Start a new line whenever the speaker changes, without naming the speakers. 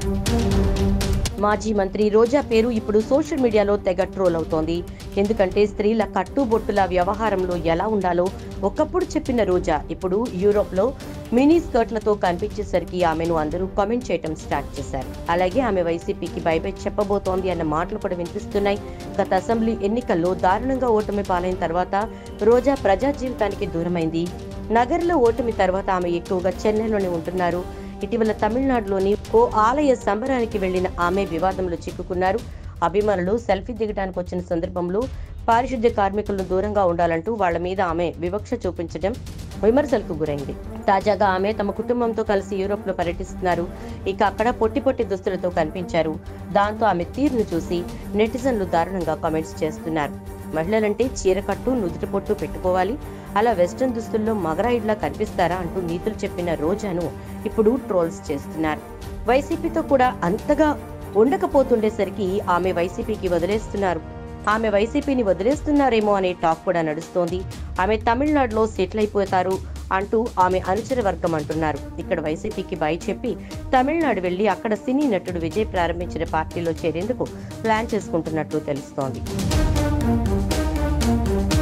మాజీ మంత్రి రోజా పేరు ఇప్పుడు సోషల్ మీడియాలో తెగ ట్రోల్ అవుతోంది. ఎందుకంటే స్త్రీల కట్టుబొట్టుల వ్యవహారంలో ఎలా ఉండాలో ఒకప్పుడు చెప్పిన రోజా ఇప్పుడు యూరోప్లో మినీ స్కర్ట్లతో కనిపించేసరికి ఆమెను అందరూ కామెంట్ చేయడం స్టార్ట్ చేశారు. అలాగే ఆమె వైసీపీకి బై బై చెప్పబోతోంది అన్న మాటలు కూడా వినిపిస్తున్నాయి. గత అసెంబ్లీ ఎన్నికల్లో దారుణంగా ఓటమి పాలైన తర్వాత రోజా ప్రజా జీవితానికి దూరమైంది. నగర్లో ఓటమి తర్వాత ఆమె ఎక్కువగా చెన్నైలోనే ఉంటున్నారు. ఇటీవల తమిళనాడులోని ఓ ఆలయ సంబరానికి వెళ్లిన ఆమె వివాదంలో చిక్కుకున్నారు. అభిమానులు సెల్ఫీ దిగడానికి వచ్చిన సందర్భంలో పారిశుద్ధ్య కార్మికులను దూరంగా ఉండాలంటూ వాళ్ల మీద ఆమె వివక్ష చూపించడం విమర్శలకు గురైంది. తాజాగా ఆమె తమ కుటుంబంతో కలిసి యూరోప్ లో పర్యటిస్తున్నారు. ఇక అక్కడ పొట్టి పొట్టి దుస్తులతో కనిపించారు. దాంతో ఆమె తీరును చూసి నెటిజన్లు దారుణంగా కామెంట్స్ చేస్తున్నారు. మహిళలంటే చీరకట్టు నుదుటి పొట్టు పెట్టుకోవాలి, అలా వెస్టర్న్ దుస్తుల్లో మగరాయిడ్లా కనిపిస్తారా అంటూ నీతులు చెప్పిన రోజాను ఇప్పుడు ట్రోల్స్ చేస్తున్నారు. వైసీపీతో కూడా అంతగా ఉండకపోతుండేసరికి ఆమె వైసీపీని వదిలేస్తున్నారేమో అనే టాక్ కూడా నడుస్తోంది. ఆమె తమిళనాడులో సెటిల్ అయిపోతారు అంటూ ఆమె అనుచర వర్గం అంటున్నారు. ఇక్కడ వైసీపీకి బై చెప్పి తమిళనాడు వెళ్లి అక్కడ సినీ నటుడు విజయ్ ప్రారంభించిన పార్టీలో చేరేందుకు ప్లాన్ చేసుకుంటున్నట్లు తెలుస్తోంది.